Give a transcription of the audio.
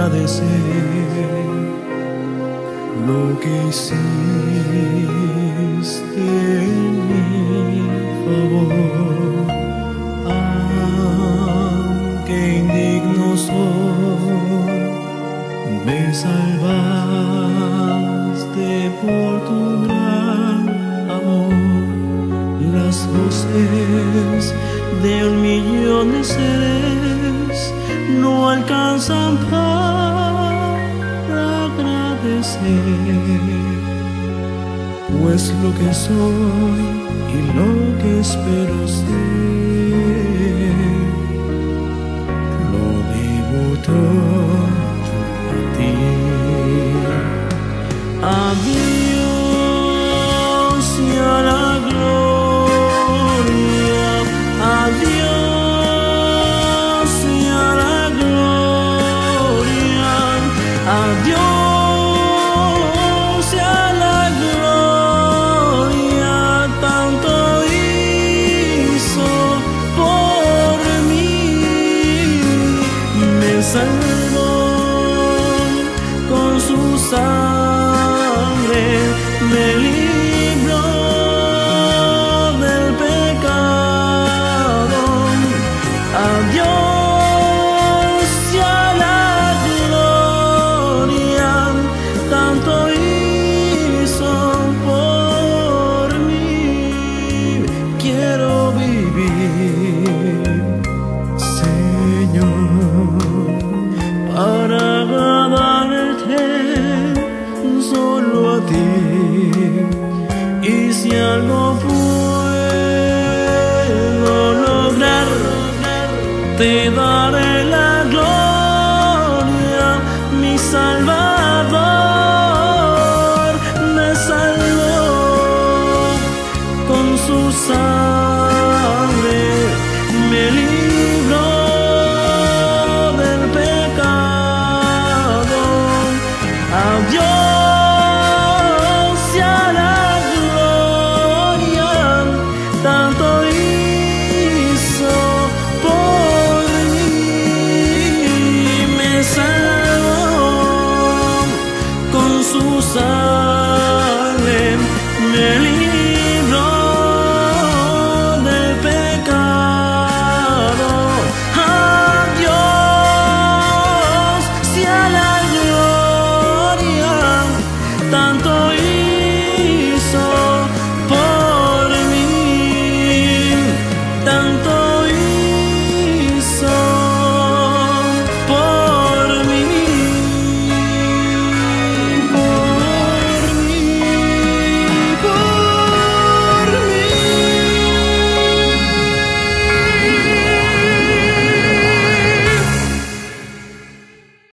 agradecer lo que hiciste en mi favor, aunque indigno soy, me salvaste por tu gran amor. Las voces de 1.000.000 de seres no alcanzan para agradecer, pues lo que soy y lo que espero ser, lo debo todo a ti. Adiós y a la gloria, adiós y a la gloria, adiós y a la gloria. Tanto hizo por mí, me salvó con su sangre, me libró del pecado. Adiós y a la gloria, tanto hizo por mí. Quiero vivir, Señor, para agradarte solo a ti. Y si algo puedo lograr, te daré la gloria. Mi Salvador me salvó con su sangre, me libró del pecado. Adiós y a la gloria, tanto hizo por mí, me salvó con su sangre, me libró